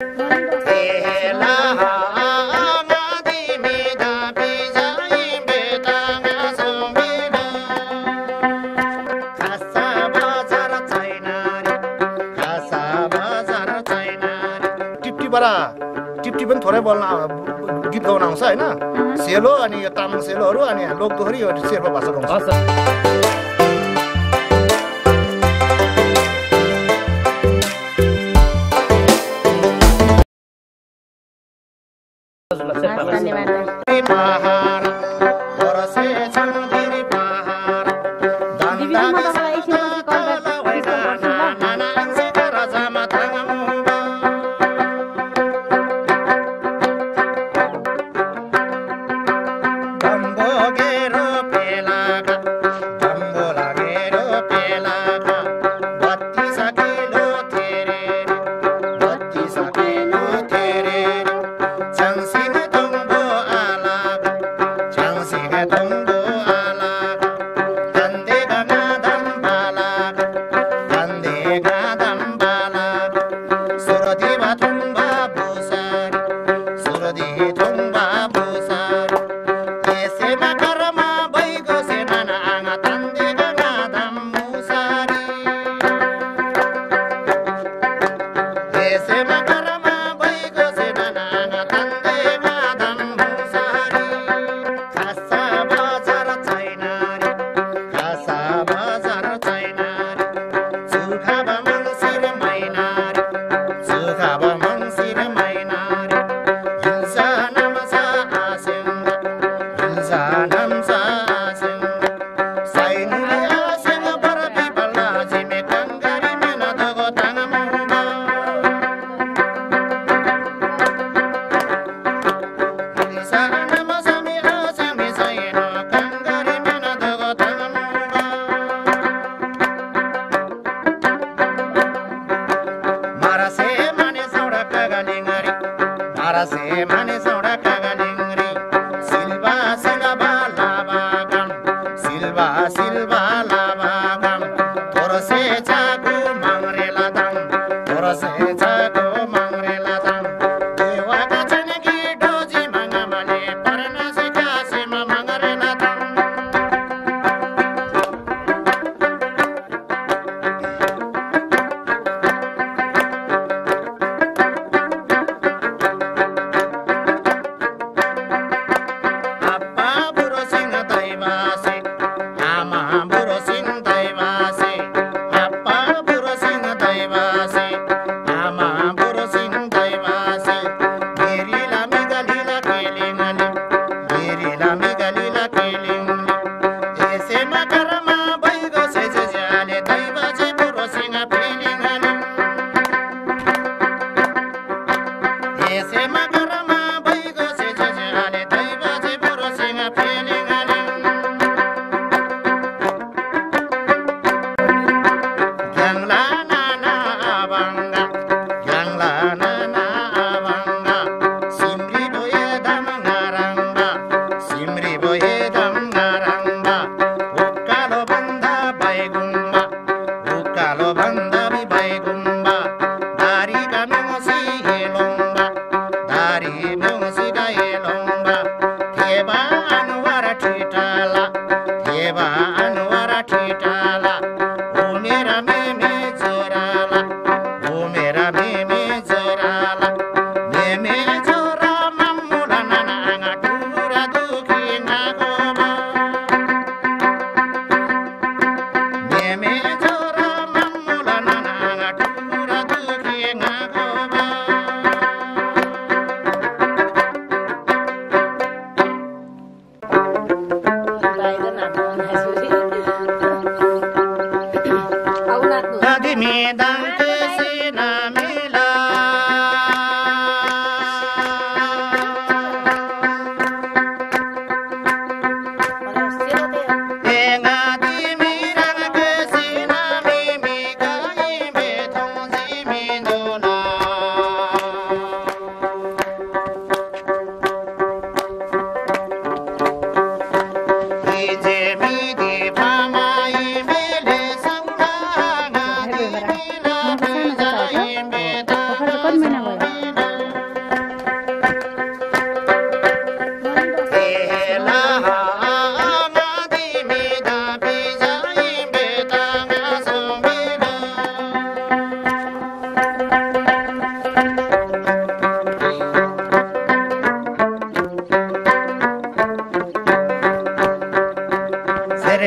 टिप्टी पनि थोरै बोल्न गीत गाउन आउँछ होइन सेलो अनि यो तामाङ सेलोहरू अनि लोकदोहोरी यो शेर्पा भाषा गाउँछ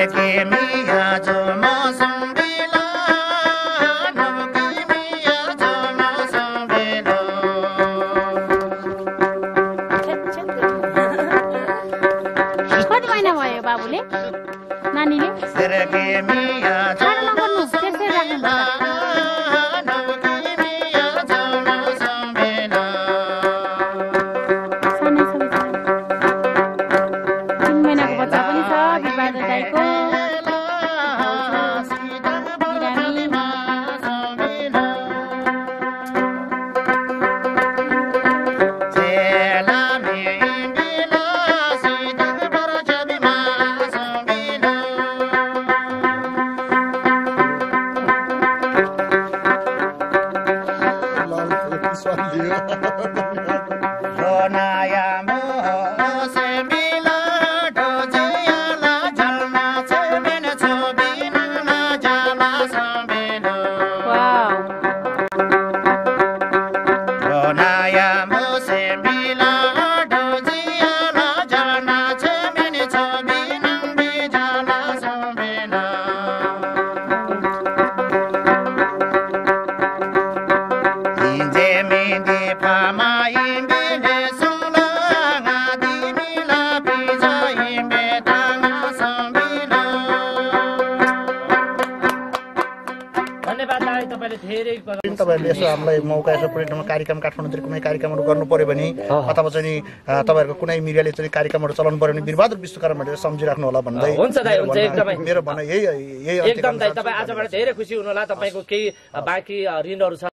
कति महिना भयो बाबुले नानीले सानो नगर्नुहोस् त्यसै राख्नुपर्छ तपाईहरुले यसो हामीलाई मौका यसो प्रिन्टमा कार्यक्रम काठमाडौँतिर कुनै कार्यक्रमहरु गर्नु पर्यो भने अथवा चाहिँ तपाईहरुको कुनै मिडियाले चाहिँ कार्यक्रमहरु चलाउनु पर्यो भने वीरबहादुर विश्वकर्म भनेर सम्झिराख्नु होला भन्दै हुन्छ दाइ हुन्छ एकदमै मेरो भनाइ यही एकदम दाइ तपाई आजबाट धेरै खुसी हुनु होला तपाईको केही बाँकी ऋणहरु छ